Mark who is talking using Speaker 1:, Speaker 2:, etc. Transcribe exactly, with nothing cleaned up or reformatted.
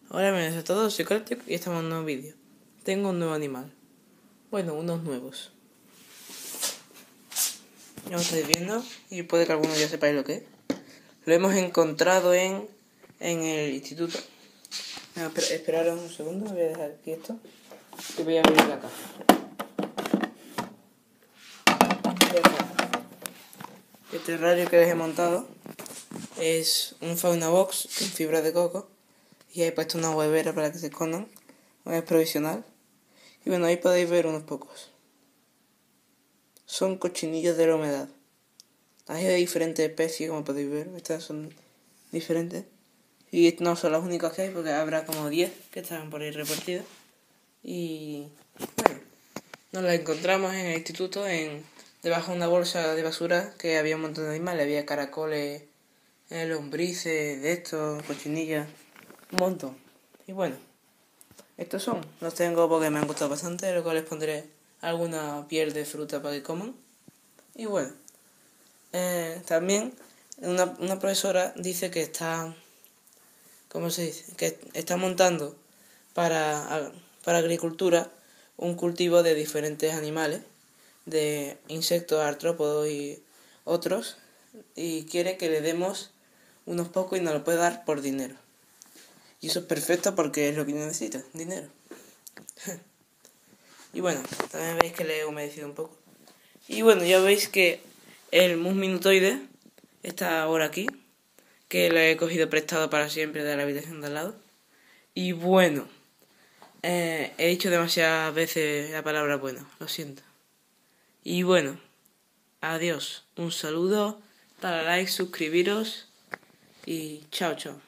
Speaker 1: Hola, buenas a todos, soy Collective y estamos en un nuevo vídeo. Tengo un nuevo animal. Bueno, unos nuevos. Ya lo estáis viendo y puede que algunos ya sepáis lo que es. Lo hemos encontrado en, en el instituto. No, espera, esperaros un segundo, voy a dejar aquí esto y voy a abrir la caja. El terrario que les he montado es un fauna box con fibra de coco y he puesto una huevera para que se escondan. Es provisional. Y bueno, ahí podéis ver unos pocos. Son cochinillos de la humedad. Hay de diferentes especies, como podéis ver. Estas son diferentes. Y no son las únicas que hay, porque habrá como diez que están por ahí repartidas. Y bueno, nos las encontramos en el instituto, en debajo de una bolsa de basura, que había un montón de animales. Había caracoles, eh, lombrices, de estos, cochinillas, un montón. Y bueno, estos son. Los tengo porque me han gustado bastante, luego les pondré alguna piel de fruta para que coman. Y bueno, eh, también una, una profesora dice que está, ¿cómo se dice? Que está montando para, para agricultura un cultivo de diferentes animales, de insectos, artrópodos y otros, y quiere que le demos unos pocos y nos lo puede dar por dinero. Y eso es perfecto porque es lo que necesita, dinero. Y bueno, también veis que le he humedecido un poco. Y bueno, ya veis que el mus minutoide está ahora aquí, que lo he cogido prestado para siempre de la habitación de al lado. Y bueno, eh, he dicho demasiadas veces la palabra bueno, lo siento. Y bueno, adiós, un saludo, dale like, suscribiros y chao chao.